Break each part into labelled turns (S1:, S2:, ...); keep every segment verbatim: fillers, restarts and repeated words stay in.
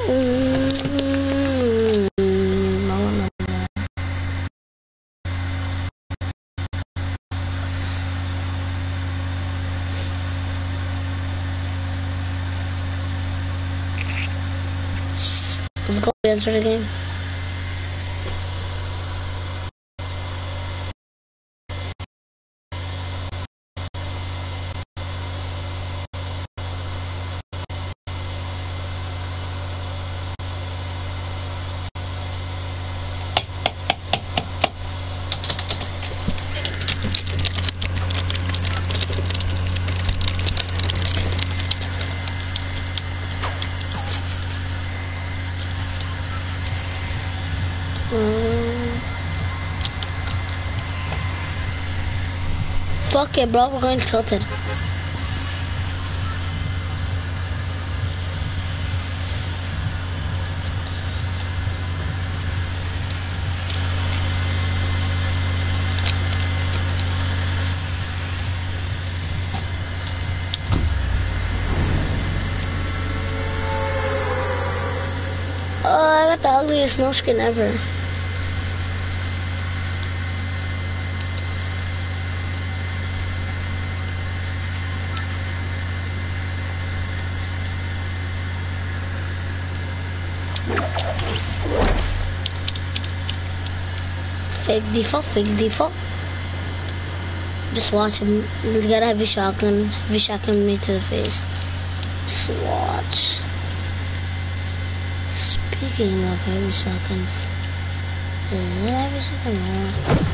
S1: Mm, no, no, no. Let's go answer the game. Um, fuck it, bro. We're going tilted. Oh, I got the ugliest no skin ever. Fake default, fake default. Just watch him. He's gotta have his shotgun. Have his shotgun me to the face. Just watch. Speaking of heavy shotguns, is that heavy shotgun?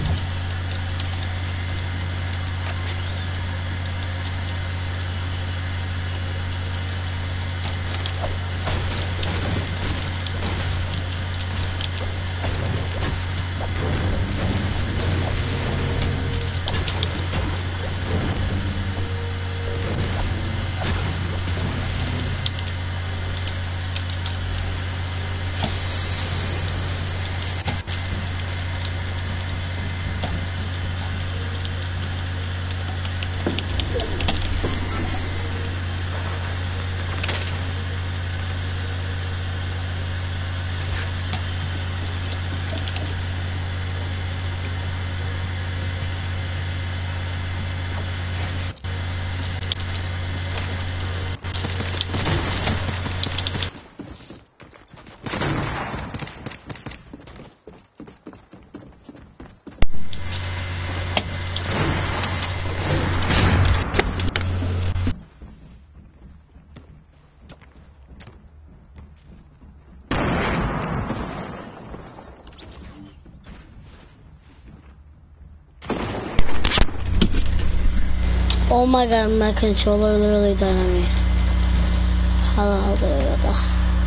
S1: Oh my god, my controller literally died on me. How the hell did I get that?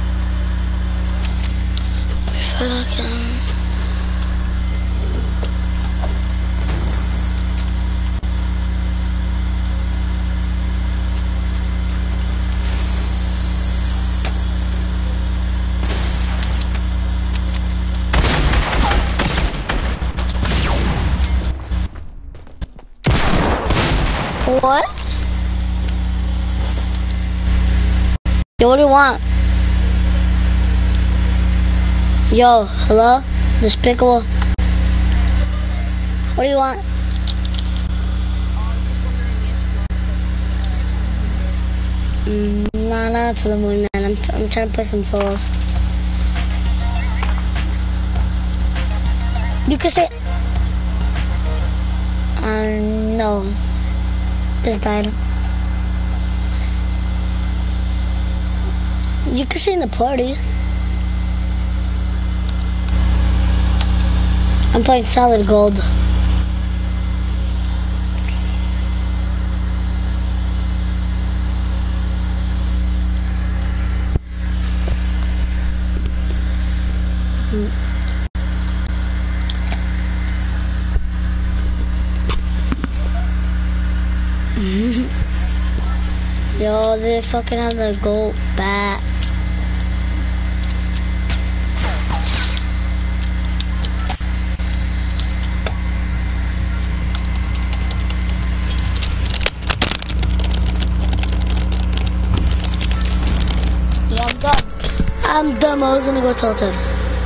S1: What? Yo, what do you want? Yo, hello? Despicable. What do you want? Mm, nah, not to the moon, man. I'm, I'm trying to play some solos. You can say... Uh, no. Just died. You can stay in the party. I'm playing solid gold. Yo, they fucking have the gold bat. Yeah, I'm done. I'm dumb, I was gonna go tilted.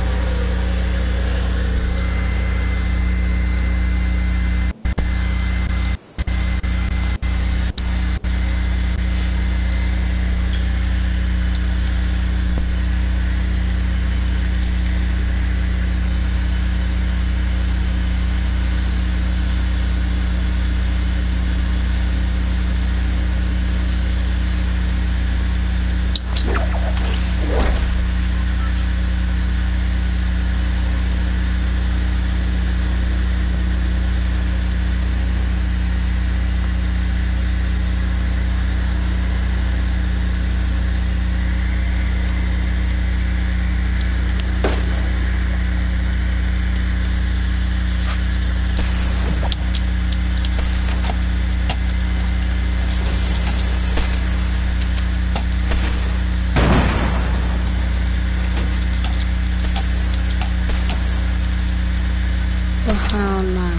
S1: Bahama.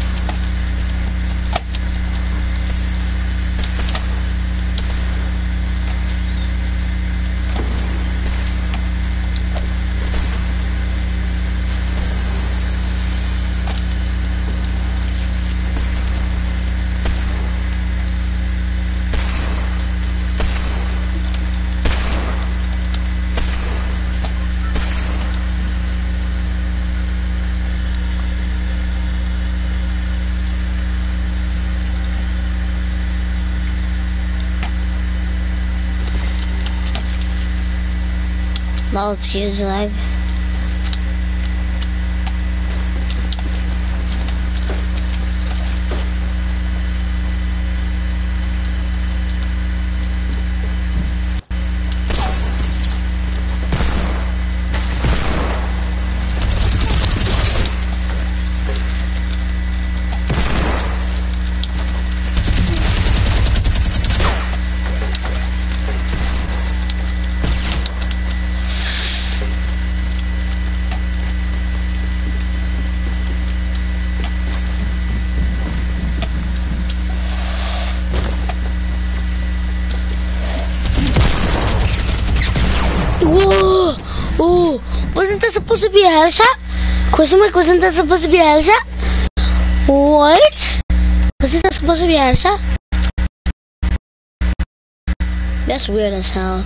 S1: That was huge lag. Whoa! Oh, wasn't that supposed to be a headshot? Question mark, wasn't that supposed to be a headshot? What? Wasn't that supposed to be a headshot? That's weird as hell.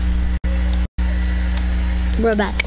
S1: We're back.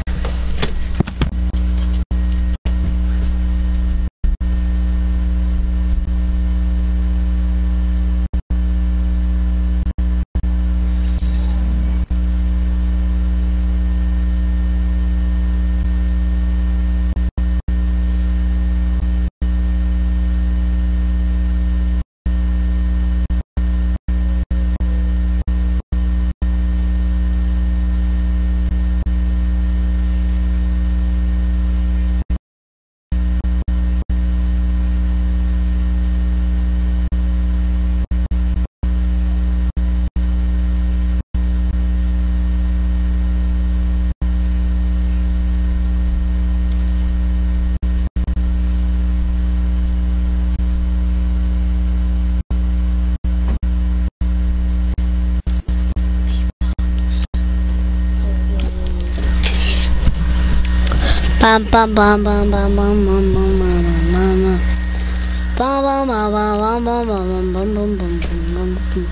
S1: Bam bam bam bam bam bam bam bam bam bam bam bam bam bam bam bam bam bam bam bam.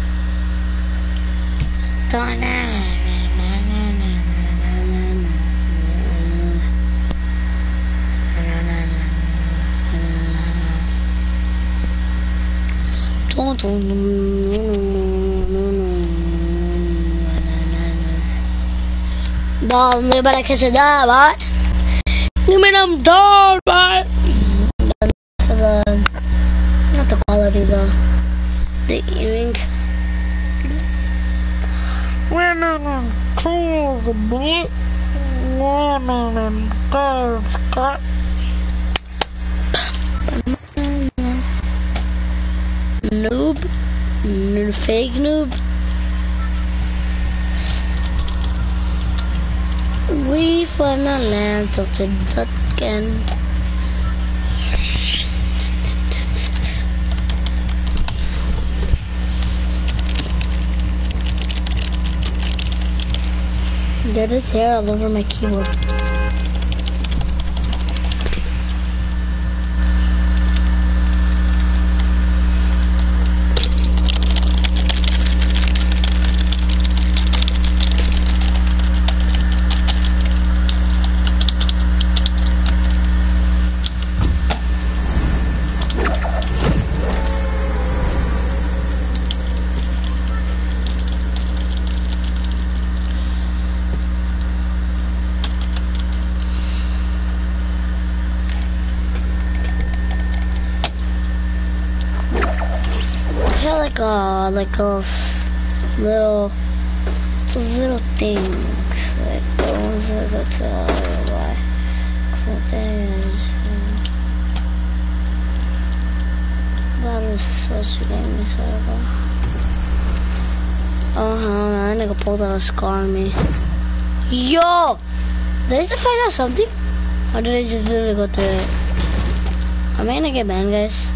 S1: Dom, they better catch a dab, right? Give me them dogs, right? For the, not the quality though, the ink. When I'm cool, the blue, one and third cut. Noob, noob, fake noob. We finna land tilted again. There is hair all over my keyboard. Like a like a little those little things like those that go to why what that is. That is such a game miserable. Oh hell no, that nigga pulled out a scar on me. Yo! Did I just find out something? Or did I just literally go through it? Am I gonna get banned, guys?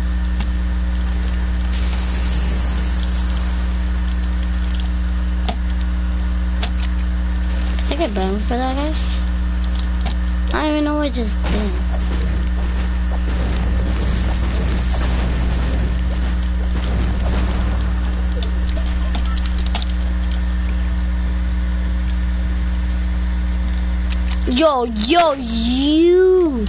S1: Get banned for that, guys? I don't even know what I just did. Yo, yo, you!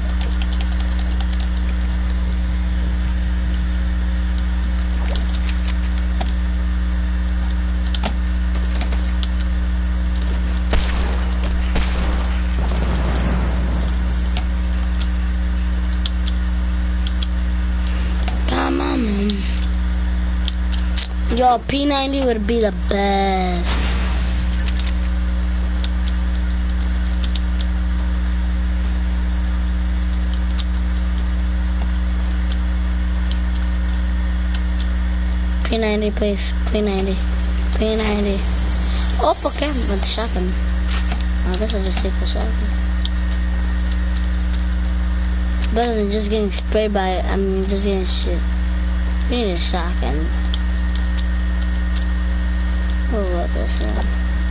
S1: Yo, P ninety would be the best. P ninety, please. P ninety. P ninety. Oh, okay. With the shotgun. I guess I'll just take the shotgun. Better than just getting sprayed by, I mean, just getting shit. You need a shotgun. What about this one?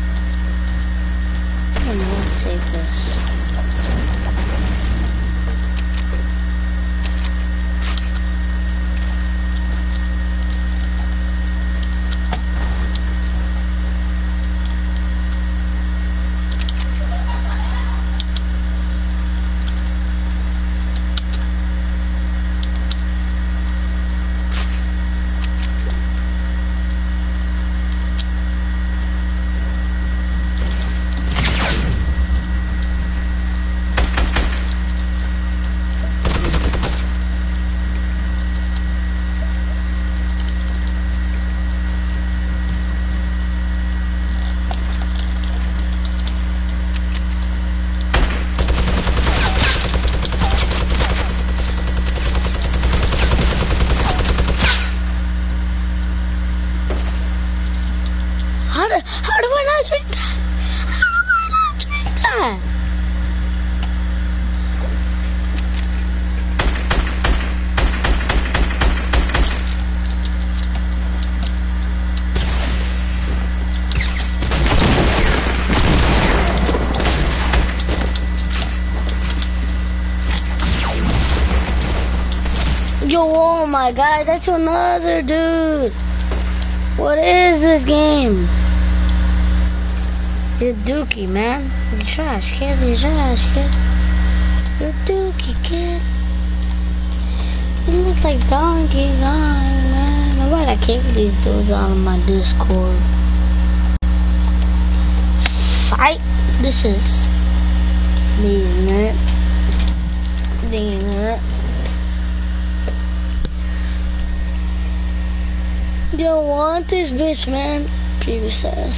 S1: I'm gonna take this. Yo, oh my god, that's another dude. What is this game? You're dookie, man. You're trash, kid. You're trash, kid. You're dookie, kid. You look like Donkey Kong, man. Why would I kick these dudes out of my Discord? Fight. This is being it. Being it. Yo, want this bitch, man. Previous says.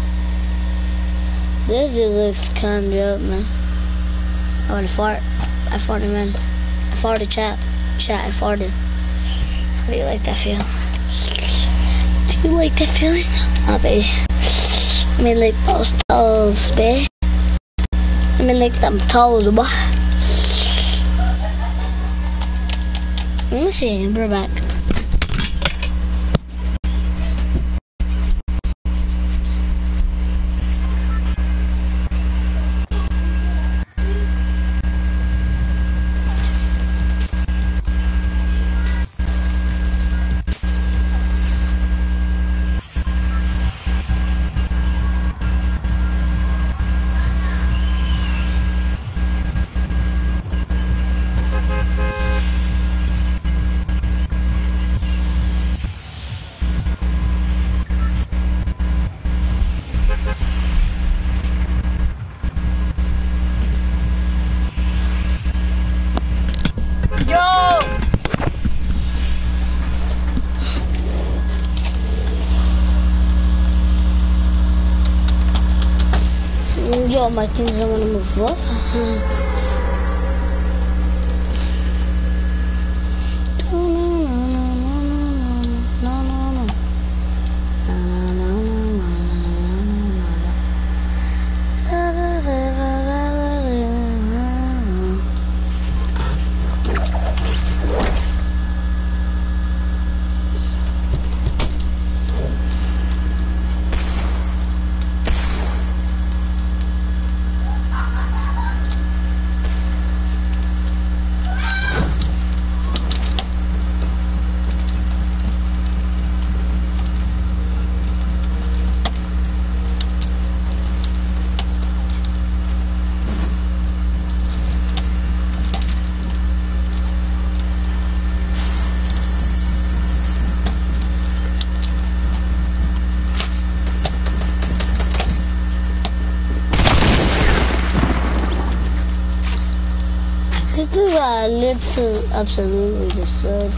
S1: This dude looks kind of up, man. I want to fart. I farted, man. I farted, chat. Chat, I farted. How do you like that feel? Do you like that feeling? Oh, baby. Let me lick those toes, babe. Let me lick them toes, boy. Let me see. We're back. Yo, my thing doesn't want to move. What? This is our lips are absolutely destroyed.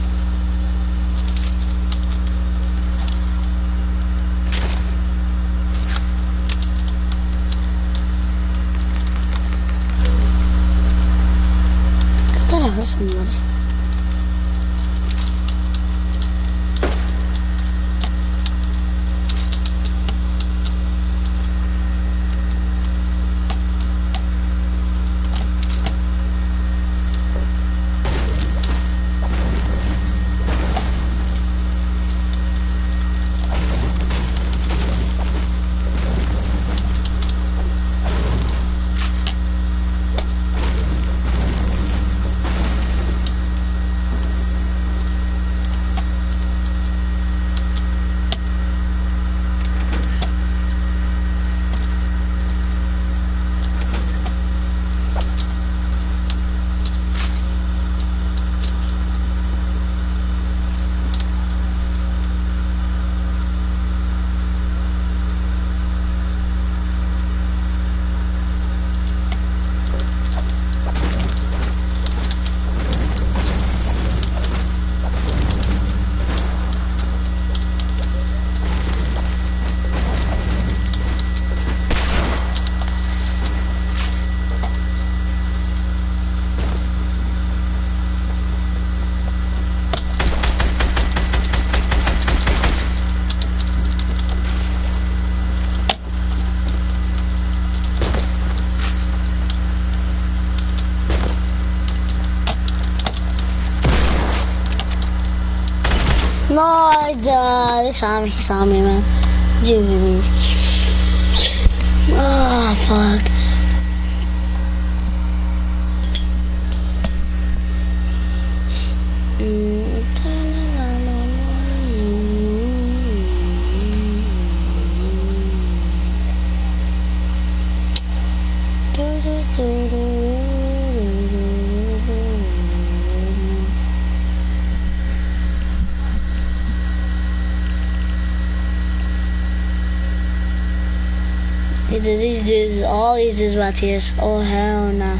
S1: I thought I heard somebody. No, I, uh, they saw me, he saw me, man. Dude. Oh, fuck. These dudes, all these dudes about tears. Oh, hell no.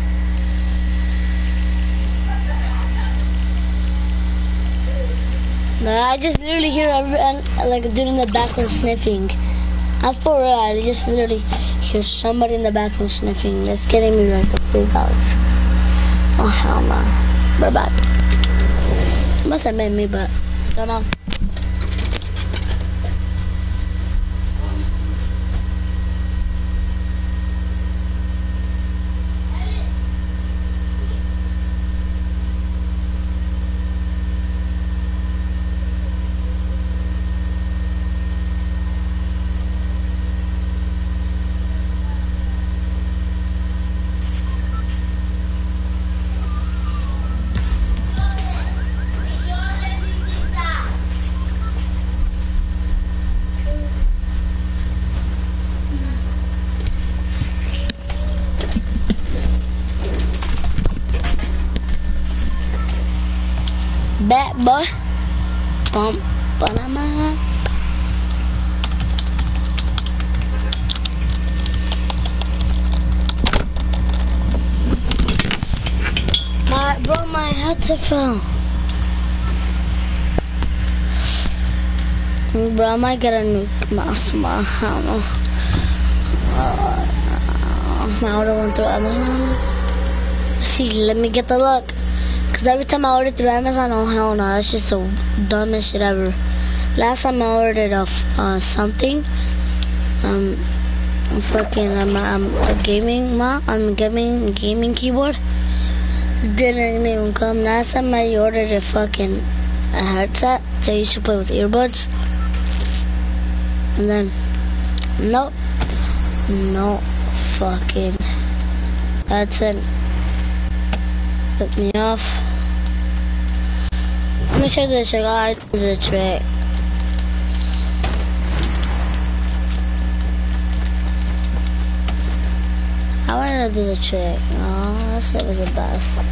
S1: But I just literally hear everyone, like, a dude in the background sniffing. I'm for real, I just literally hear somebody in the background sniffing. That's getting me like the freak out. Oh, hell no. We're back. Must have been me, but what's going on? Bad boy, bump, banana. My bro, my headset fell. Bro, I might get a new mouse tomorrow. I don't know. Uh, my order went through Amazon. See, let me get the look. Cause every time I order through Amazon, oh hell no, that's just the dumbest shit ever. Last time I ordered a uh, something, um, fucking um, um, a gaming mouse, um, gaming gaming keyboard didn't even come. Last time I ordered a fucking a headset, so you should play with earbuds, and then nope, no fucking headset. Took me off. Let me check this trick. I do the trick. I wanted to do the trick. Oh, that shit was the best.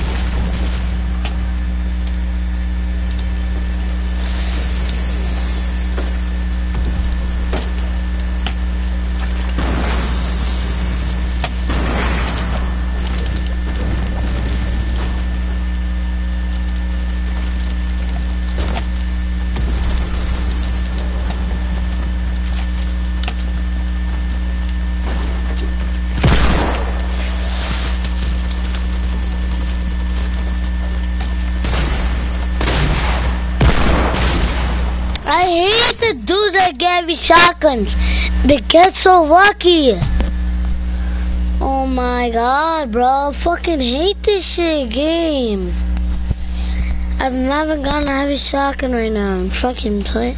S1: I hate the dudes that get me shotguns. They get so lucky. Oh my god, bro. I fucking hate this shit game. I haven't gotten a heavy shotgun right now. I'm fucking play.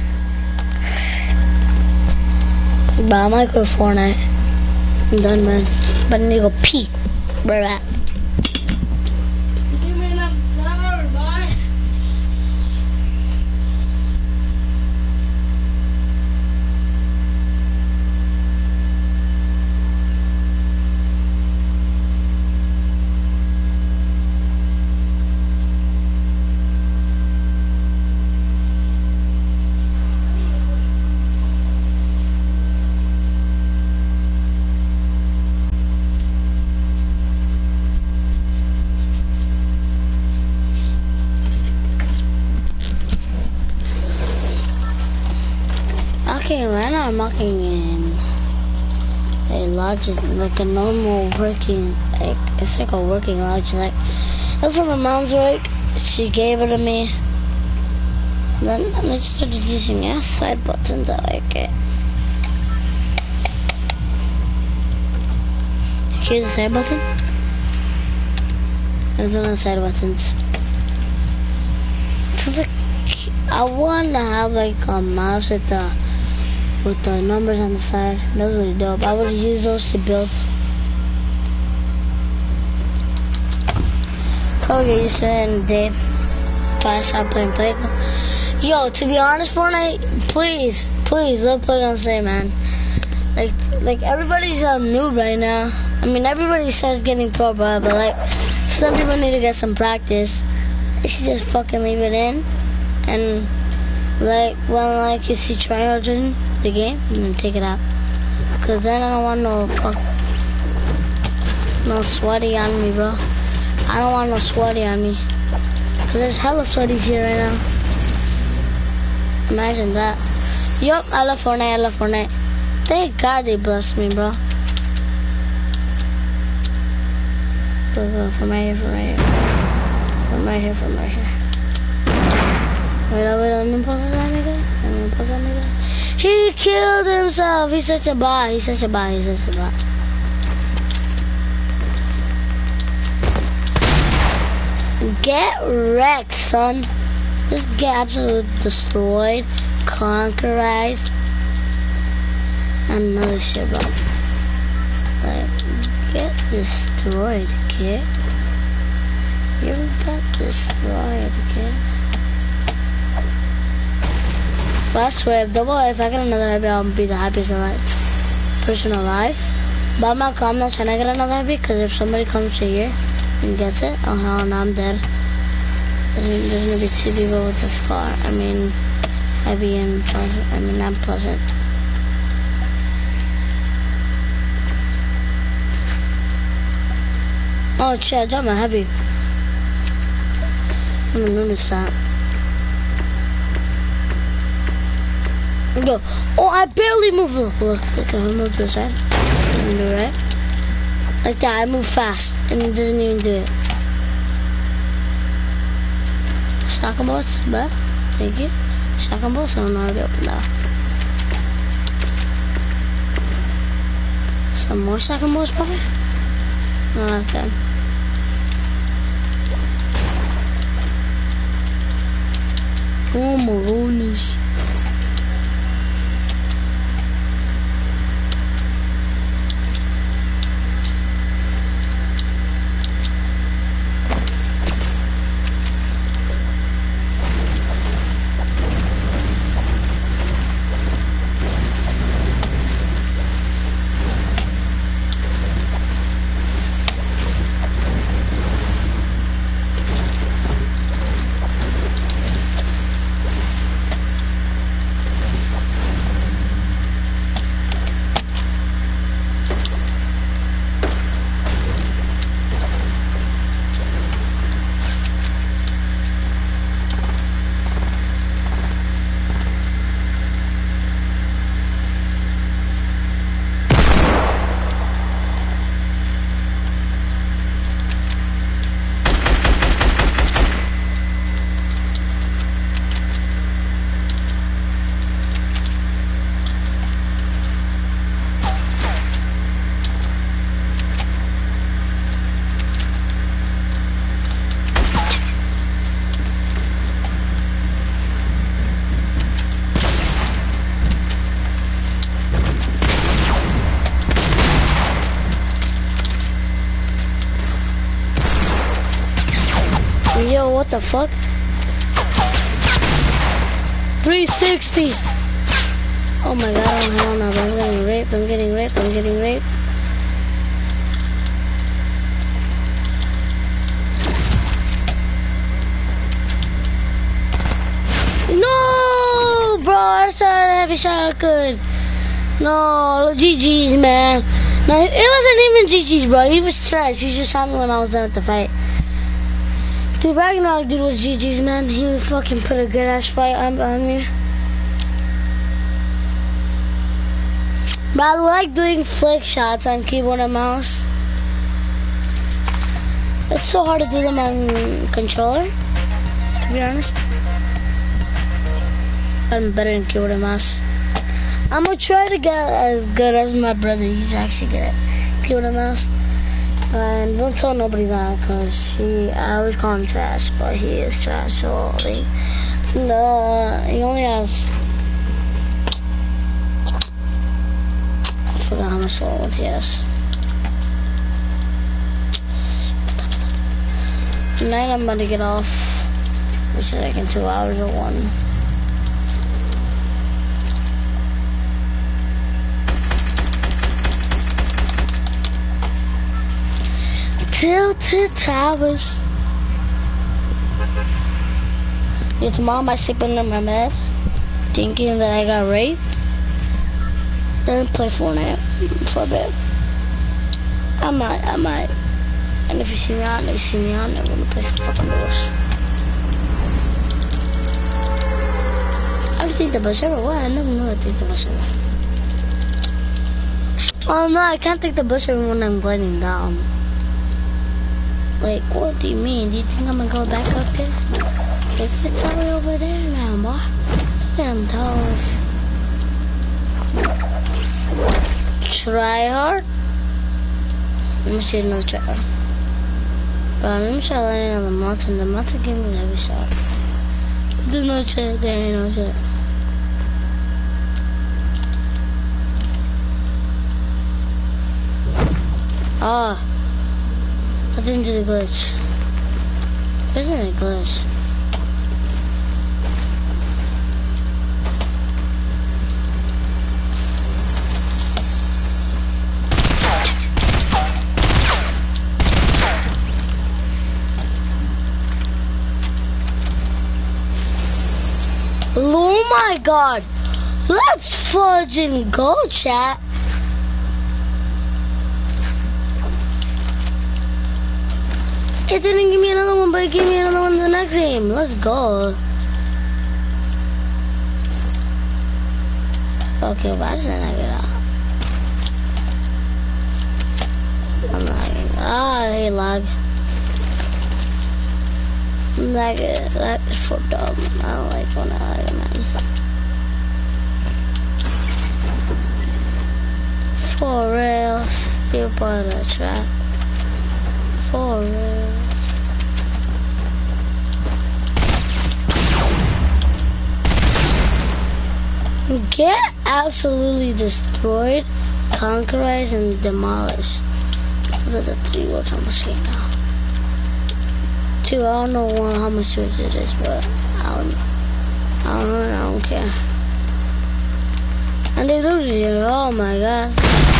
S1: But I might go Fortnite. I'm done, man. But I need to go pee. Where at? Okay, right now I'm walking in a logic, like a normal working, like, it's like a working logic. Like, it was from my mom's work, she gave it to me, and then I just started using ass side buttons. I like it. Here's the side button. There's one of the side buttons. So like, I want to have like a mouse with the with the numbers on the side. Those would be dope. I would use those to build. Probably get used to it in a day. Probably start playing Playground. Yo, to be honest, Fortnite, please, please, let Playground say, man. Like, like everybody's a noob right now. I mean, everybody starts getting pro, bro, but like, some people need to get some practice. They should just fucking leave it in, and like, when like you see tryharding the game, and then take it out. Cause then I don't want no fuck, no sweaty on me, bro. I don't want no sweaty on me. Cause there's hella sweaties here right now. Imagine that. Yup, I love Fortnite, I love Fortnite. Thank God they blessed me, bro. Go, go, from right here, from right here. From right here, from right here. Wait, wait, let me pause that nigga. Let me pause that nigga. He killed himself. He's such a bot. He's such a bot. He's such a bot. Get wrecked, son. Just get absolutely destroyed, conquerized, and another shit, bro. Like, get destroyed, kid. You got destroyed, kid. But I swear, if double, if I get another heavy, I'll be the happiest alive, person alive. But I'm not, I'm not trying to get another heavy, because if somebody comes to here and gets it, oh hell no, I'm dead. There's, there's gonna be two people with a scar. I mean, heavy and pleasant. I mean, not pleasant. Oh shit, I dropped my heavy. I'm gonna notice that. Go. Oh, I barely moved. Look, look, look. I moved to the side. I'm gonna do right. Like that, I move fast, and it doesn't even do it. Shotgun bolts, but thank you. Shotgun bolts, I'm already opened up. Some more shotgun bolts, probably? No, that's them. Oh my goodness. Yo, what the fuck? three sixty! Oh my god, hell no, I'm getting raped, I'm getting raped, I'm getting raped. No, bro, I started a heavy shotgun. No, G G's, man. No, it wasn't even G G's, bro. He was trash. He just shot me when I was done with the fight. The Ragnarok dude was G G's, man. He fucking put a good ass fight on, on me. But I like doing flick shots on keyboard and mouse. It's so hard to do them on controller, to be honest. I'm better than keyboard and mouse. I'm gonna try to get as good as my brother. He's actually good at keyboard and mouse. And don't tell nobody that, cause he, I always call him trash, but he is trash. So they, no, he only has, I forgot how much soul he has. Tonight I'm about to get off, which is like in two hours or one. Tilted Towers. Yeah, tomorrow I might sleep under my bed, thinking that I got raped. Then play Fortnite for a bit. I might, I might. And if you see me out, if you see me out, I'm gonna play some fucking doors. I think the bus ever. What? I never knew I think the bus ever. Oh no, I can't take the bus ever when I'm gliding down. Like, what do you mean? Do you think I'm gonna go back up there? It's, it's all the way over there now, boy. Look at them toes. Try hard. Let me see another try hard. Bro, let me try landing on the mountain. The mountain gave me every shot. Do no shit, there ain't no shit. Ah. I didn't do the glitch. There isn't a glitch. Oh my god! Let's fucking go, chat! It didn't give me another one, but it gave me another one in the next game. Let's go. Okay, why didn't I get out? I'm not. you lag? Lag is, lag is for dumb. I don't like when I lag, man. For real. People in the trap. For real. Get absolutely destroyed, conquerized, and demolished. Those are the three words I'm saying now. Two, I don't know one, how much it is, but I don't, I don't know, I don't care. And they looted here, oh my god.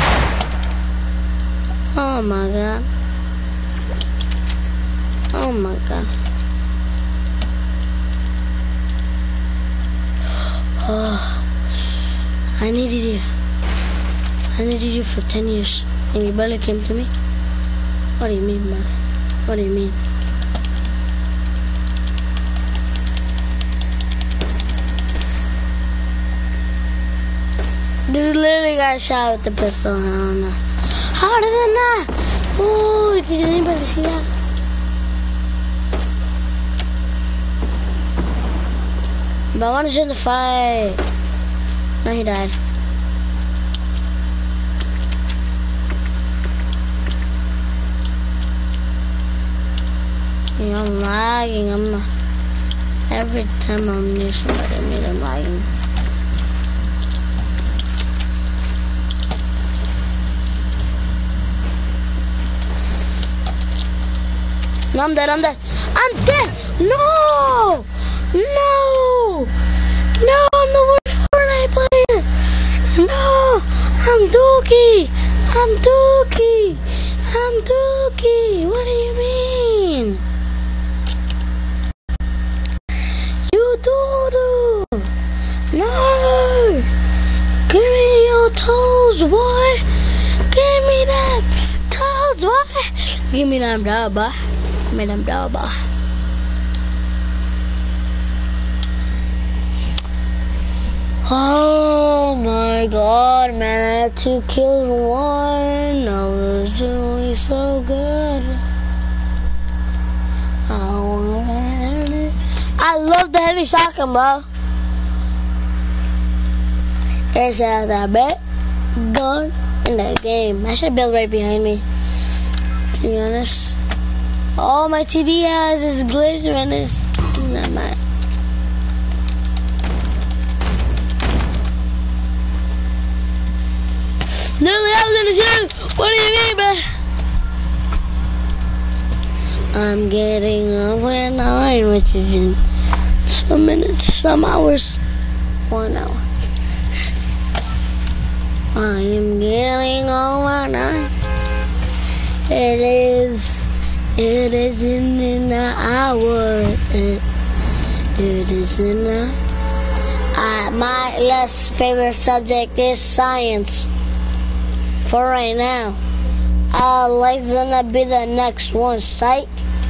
S1: Oh my god. Oh my god. Oh. I needed you. I needed you for ten years, and you barely came to me? What do you mean, man? What do you mean? This literally got shot with the pistol. I don't know. How did it not? Ooh, did anybody see that? But I want to show the fight. No, he died. Yeah, I'm lagging. I'm every time I'm near somebody, I mean, I'm lagging. No, I'm dead. I'm dead. I'm dead. No, no, no. I'm the worst player. No, I'm Dookie. I'm Dookie. I'm Dookie. What do you mean? You doo-doo. No. Give me your toes, boy. Give me that toes, boy. Give me them double. Give me them double. Oh my god, man, I had two kills, one. I was doing so good. I want it. I love the heavy shotgun, bro. There's a best gun in the game. I should build right behind me, to be honest. All my T V has is glitch and it's not mine. Literally, I was in the gym. What do you mean, bro? I'm getting up at nine, which is in some minutes, some hours, one hour. I am getting home at nine. It is, it is in an hour. It, it is in a. Uh, my last favorite subject is science. For right now, uh, like gonna be the next one. Psych.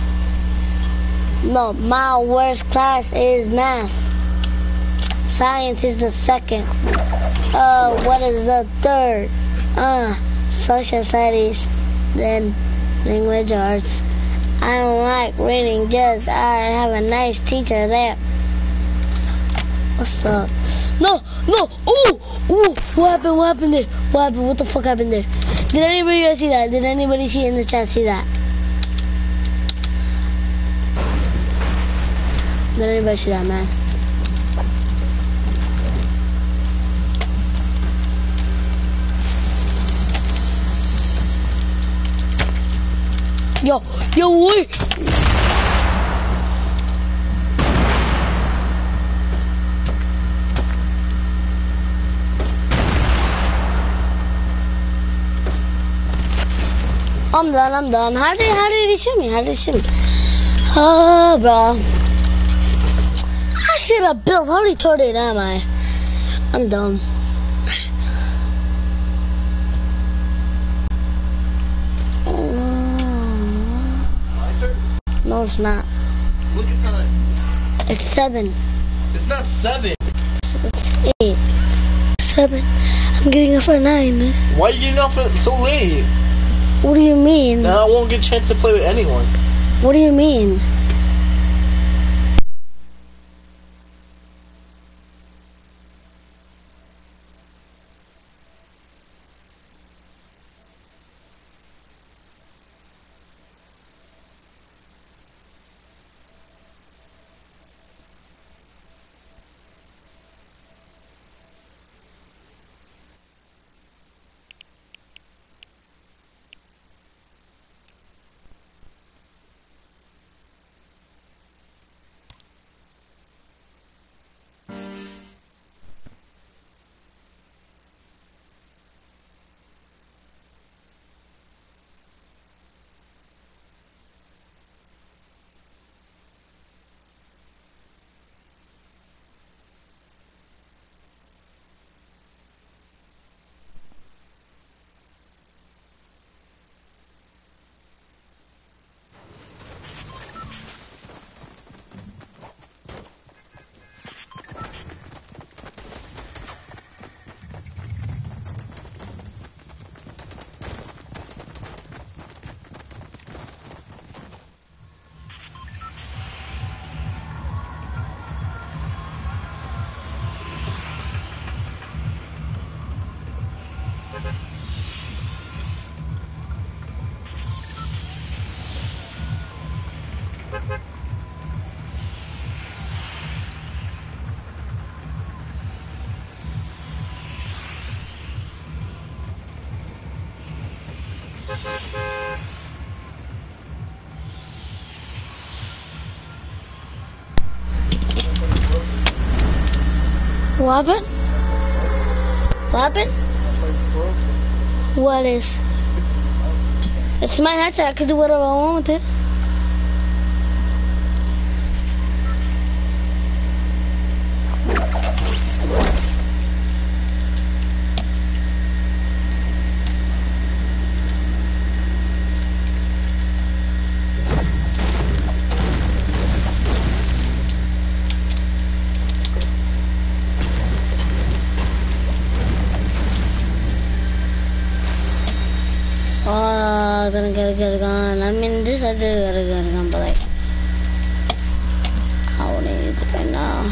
S1: No, my worst class is math. Science is the second. Uh, what is the third? Uh, social studies. Then language arts. I don't like reading. Just I have a nice teacher there. What's up? No, no. Ooh, ooh. What happened? What happened there? What happened? What the fuck happened there? Did anybody guys see that? Did anybody see in the chat see that? Did anybody see that, man? Yo, yo, wait. I'm done, I'm done. How did, how did he shoot me? How did he shoot me? Oh, bro. I should have built. How retarded am I? I'm dumb. No, it's not.
S2: Look at time.
S1: It's seven.
S2: It's not seven.
S1: It's, it's eight. Seven. I'm getting up at nine.
S2: Why are you getting up so late?
S1: What do you mean?
S2: Now won't get a chance to play with anyone.
S1: What do you mean? What happened? What happened? What is? It's my headset. I can do whatever I want with it. Gonna get a good gun. I mean, this I did get a good gun, but like, I wouldn't use it right now.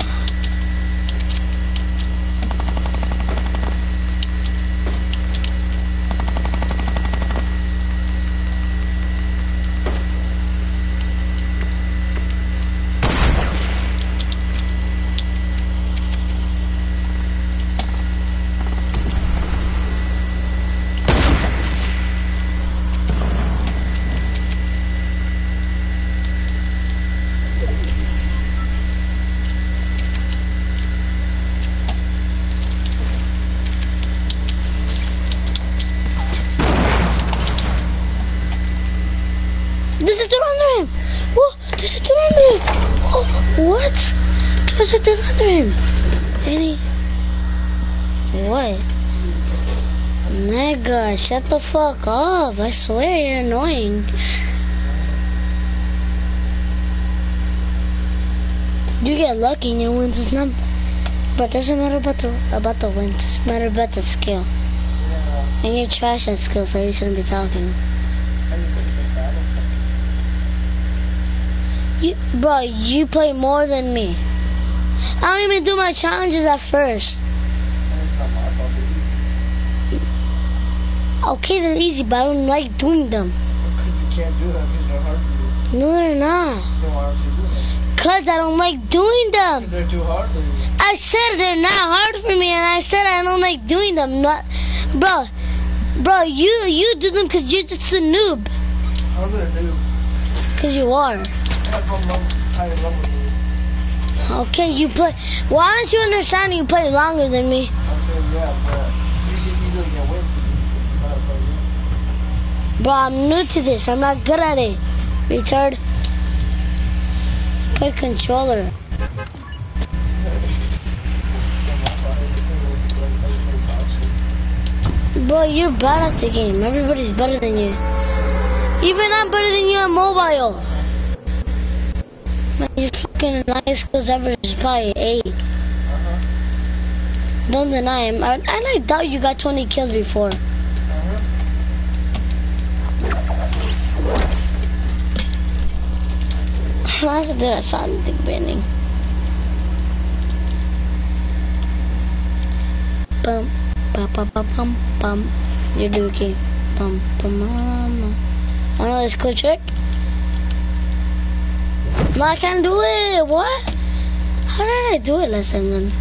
S1: What? There's a dude under him. Any? What? Nigga, shut the fuck up. I swear you're annoying. You get lucky and your wins is not. But it doesn't matter about the about the wins. It matters about the skill. And you're trash at skill, so you shouldn't be talking. You, bro, you play more than me. I don't even do my challenges at first. Okay, they're easy, but I don't like doing them.
S2: You can't do them because they're hard for you.
S1: No, they're not.
S2: So why aren't you doing them?
S1: Because I don't like doing them.
S2: They're too hard for you.
S1: I said they're not hard for me, and I said I don't like doing them. Not, bro, bro, you you do them because you're just a noob.
S2: How's it a noob?
S1: Because you are.
S2: I love you.
S1: Okay, you play. Why don't you understand you play longer than me?
S2: I said, yeah, but you should either get away from me.
S1: Bro, I'm new to this. I'm not good at it. Retard. Play controller. Bro, you're bad at the game. Everybody's better than you. Even I'm better than you on mobile. Man, your fucking highest skills average is probably eight.
S2: Uh-huh.
S1: Don't deny him. I, and I doubt you got twenty kills before.
S2: Uh-huh.
S1: I have to do that sound at the beginning. Bum, ba, ba, ba, bum, bum. You're dookie. Bum, bum, bum. Wanna know this cool trick? No, I can't do it. What? How did I do it last time then?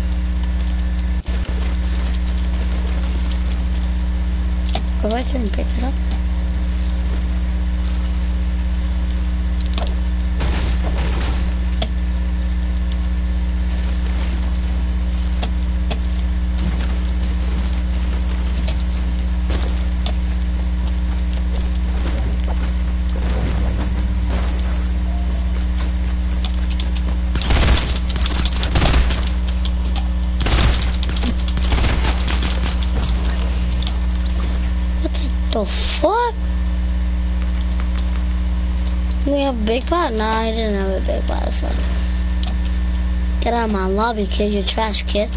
S1: Go right there and pick it up. The fuck? We have a big pot? No, I didn't have a big pot, so. Get out of my lobby, kid. You're trash, kid.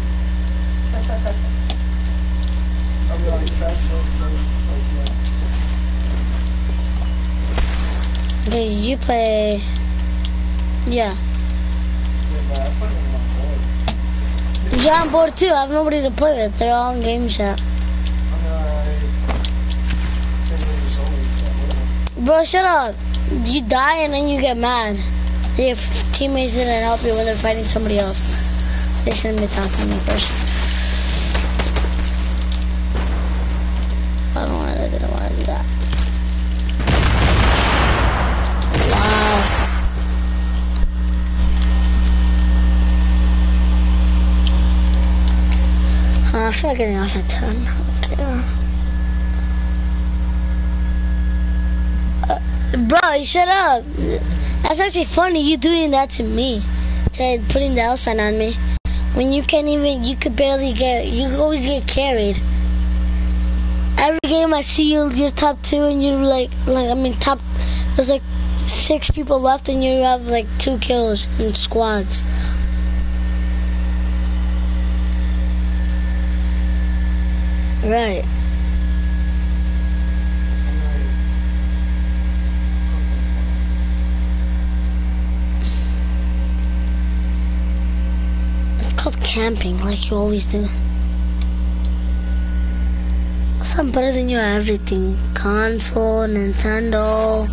S2: I'm like trash.
S1: Okay, you play. Yeah. Yeah, I'm bored too. I have nobody to play with. They're all in game chat. Bro, shut up. You die and then you get mad. Your teammates didn't help you when they're fighting somebody else. They shouldn't be talking to me first. I don't want to, I don't want to do that. Wow. Uh, I feel like getting off at ten. Okay. Bro, shut up. That's actually funny, you doing that to me. To putting the L sign on me. When you can't even, you could barely get, you always get carried. Every game I see you, you're top two and you're like, like I mean top, there's like six people left and you have like two kills in squads. Right. Called camping, like you always do. So I'm better than you at everything. Console, Nintendo.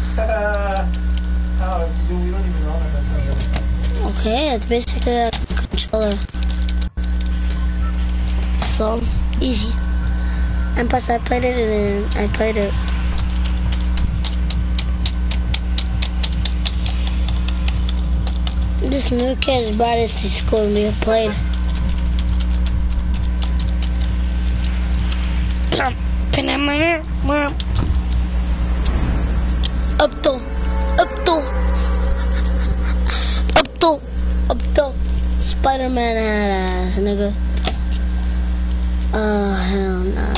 S1: Okay, it's basically a controller. So, easy. And plus I played it and I played it. This new kid is brought us to school and we played. Up to, up to, up to, up to. Spider-Man had ass, nigga. Oh, hell no.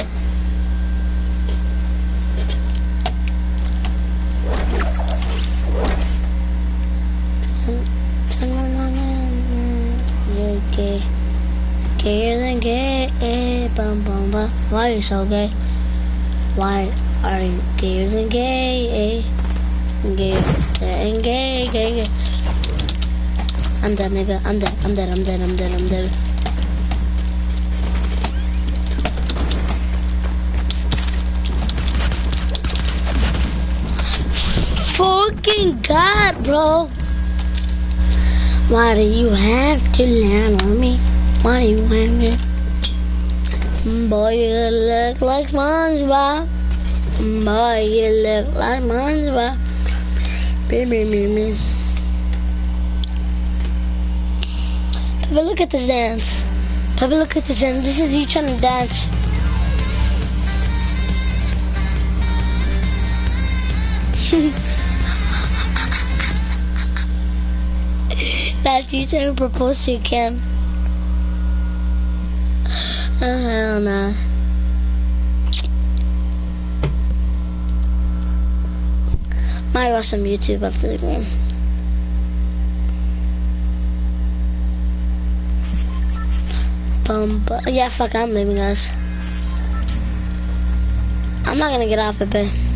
S1: You're gay. Gayer than gay. Eh, bum, bum, bum. Why are you so gay? Why are you gayer than gay? Eh? Gayer than gay, gay, gay. I'm dead, nigga. I'm dead. I'm dead. I'm dead. I'm dead. I'm dead. Fucking God, bro. Why do you have to land on me? Why do you have to? Boy, you look like SpongeBob. Boy, you look like SpongeBob. Baby, me, me. Have a look at this dance. Have a look at this dance. This is you trying to dance. That's you trying to propose to Kim. Oh, hell no. Might watch some YouTube after the game. Um, but yeah, fuck, I'm leaving, guys. I'm not gonna get off it, babe.